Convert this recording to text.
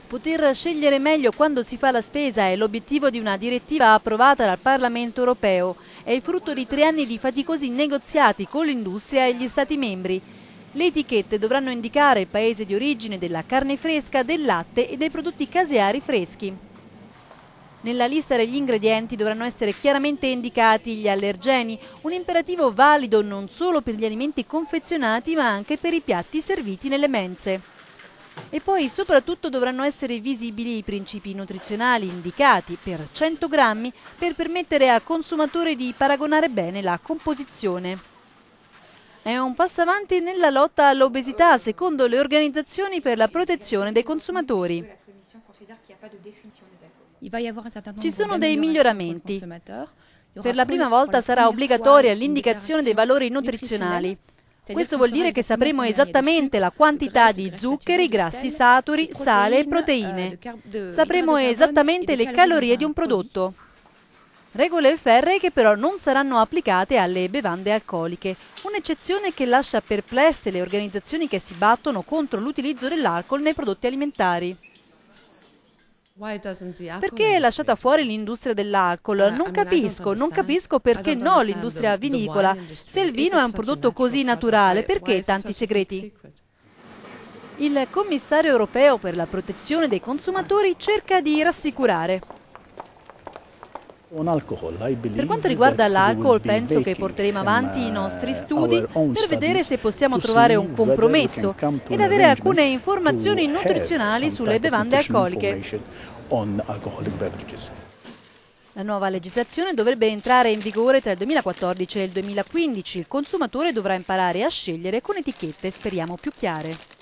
Poter scegliere meglio quando si fa la spesa è l'obiettivo di una direttiva approvata dal Parlamento europeo. È il frutto di 3 anni di faticosi negoziati con l'industria e gli Stati membri. Le etichette dovranno indicare il paese di origine della carne fresca, del latte e dei prodotti caseari freschi. Nella lista degli ingredienti dovranno essere chiaramente indicati gli allergeni, un imperativo valido non solo per gli alimenti confezionati ma anche per i piatti serviti nelle mense. E poi soprattutto dovranno essere visibili i principi nutrizionali indicati per 100 grammi per permettere al consumatore di paragonare bene la composizione. È un passo avanti nella lotta all'obesità secondo le organizzazioni per la protezione dei consumatori. Ci sono dei miglioramenti. Per la prima volta sarà obbligatoria l'indicazione dei valori nutrizionali. Questo vuol dire che sapremo esattamente la quantità di zuccheri, grassi saturi, sale e proteine. Sapremo esattamente le calorie di un prodotto. Regole ferree che però non saranno applicate alle bevande alcoliche, un'eccezione che lascia perplesse le organizzazioni che si battono contro l'utilizzo dell'alcol nei prodotti alimentari. Perché è lasciata fuori l'industria dell'alcol? Non capisco perché no l'industria vinicola. Se il vino è un prodotto così naturale, perché tanti segreti? Il commissario europeo per la protezione dei consumatori cerca di rassicurare. Per quanto riguarda l'alcol, penso che porteremo avanti i nostri studi per vedere se possiamo trovare un compromesso ed avere alcune informazioni nutrizionali sulle bevande alcoliche. La nuova legislazione dovrebbe entrare in vigore tra il 2014 e il 2015. Il consumatore dovrà imparare a scegliere con etichette, speriamo, più chiare.